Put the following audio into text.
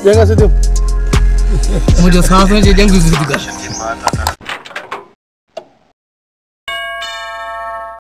Jangan sedih. Mau jual sama aja jangan gitu juga.